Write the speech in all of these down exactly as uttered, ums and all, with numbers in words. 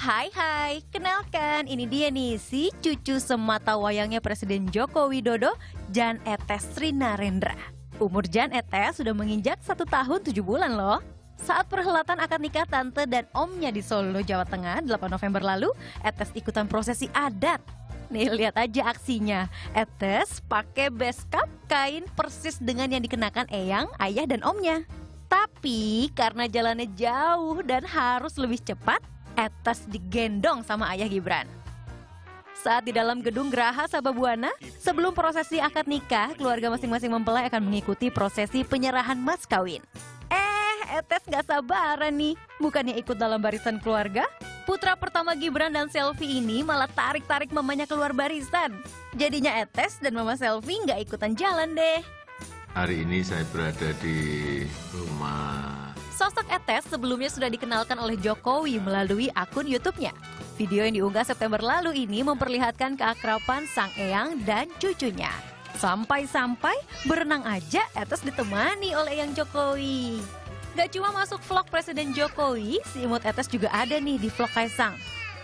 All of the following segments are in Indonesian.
Hai hai, kenalkan ini dia nih si cucu semata wayangnya Presiden Joko Widodo, Jan Etes Sri Narendra. Umur Jan Etes sudah menginjak satu tahun tujuh bulan loh. Saat perhelatan akad nikah tante dan omnya di Solo, Jawa Tengah delapan November lalu, Etes ikutan prosesi adat. Nih lihat aja aksinya, Etes pakai beskap kain persis dengan yang dikenakan eyang, ayah dan omnya. Tapi karena jalannya jauh dan harus lebih cepat, Etes digendong sama ayah Gibran. Saat di dalam gedung Geraha Sababwana, sebelum prosesi akad nikah, keluarga masing-masing mempelai akan mengikuti prosesi penyerahan mas kawin. Eh, Etes gak sabaran nih, bukannya ikut dalam barisan keluarga? Putra pertama Gibran dan Selvi ini malah tarik-tarik mamanya keluar barisan. Jadinya Etes dan mama Selvi gak ikutan jalan deh. Hari ini saya berada di rumah. Sosok Etes sebelumnya sudah dikenalkan oleh Jokowi melalui akun YouTube-nya. Video yang diunggah September lalu ini memperlihatkan keakraban sang eyang dan cucunya. Sampai-sampai berenang aja Etes ditemani oleh eyang Jokowi. Gak cuma masuk vlog Presiden Jokowi, si imut Etes juga ada nih di vlog Kaisang.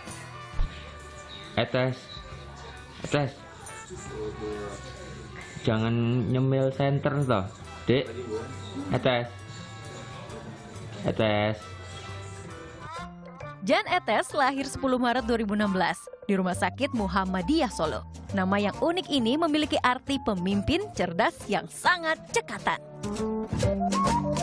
Etes, Etes, jangan nyemil senter toh, Dek. Etes. Etes. Jan Etes lahir sepuluh Maret dua ribu enam belas di Rumah Sakit Muhammadiyah Solo. Nama yang unik ini memiliki arti pemimpin cerdas yang sangat cekatan.